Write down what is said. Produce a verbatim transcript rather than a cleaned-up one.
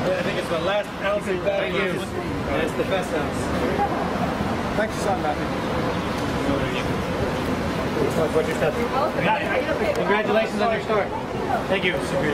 I think it's the last ounce of that use. And it's the best ounce. Thanks, son, Matthew. Congratulations on your start. Thank you.